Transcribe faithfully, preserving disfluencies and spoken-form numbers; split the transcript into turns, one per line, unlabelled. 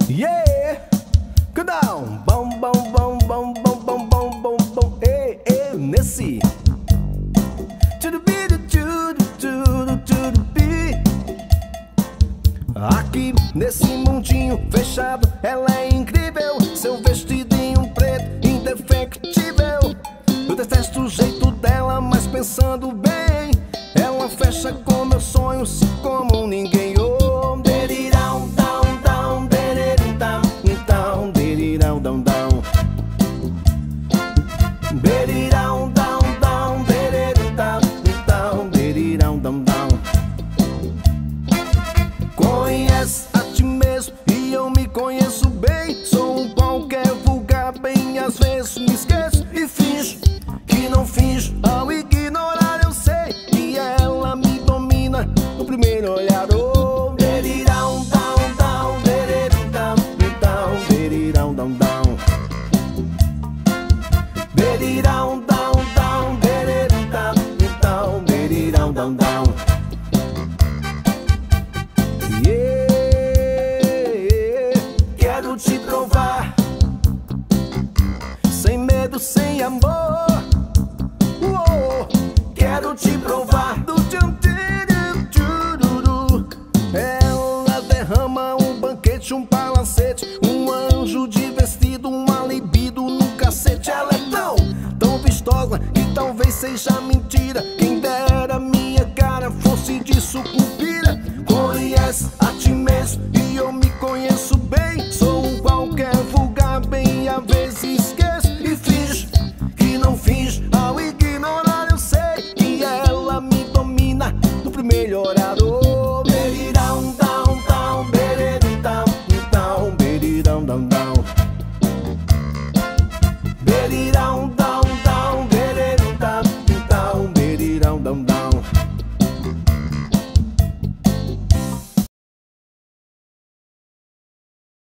Yeah, go down, bom, bom, bom, bom, bom, bom, bom, bom, bom, ei, ei, nesse. To the beat, to the, to the, to the beat. Aqui nesse mundinho fechado, ela é incrível. Seu vestidinho preto, indefectível. Eu detesto o jeito dela, mas pensando bem, ela fecha com meus sonhos como ninguém. Oh, derirão, down, down, derirão, down, down, derirão, down, down. Derirão, down, down, derirão, down, down, derirão, down, down. Conhece a ti mesmo e eu me conheço bem. Sou um qualquer vulgar, bem às vezes me esqueço e finjo que não finjo. Ao ignorar eu sei que ela me domina no primeiro olhar. Oh, derirão, down, down, derirão, down, down, derirão, down, down. Derirão, down, down, derirão, down, down, derirão, down, down. Yeah, quero te provar, sem medo, sem amor. Uou, quero te provar do tchururu. Ela derrama um banquete, um palacete, um anjo de vestido, uma libido no cacete. Ela é tão, tão vistosa que talvez seja mentira. Quem dera minha cara fosse de sucupira. Conhece a ti mesmo e eu me conheço bem. Sou um qualquer vulgar, bem às vezes esqueço e finjo que não finjo. Ao ignorar eu sei que ela me domina no primeiro olhar. Oh,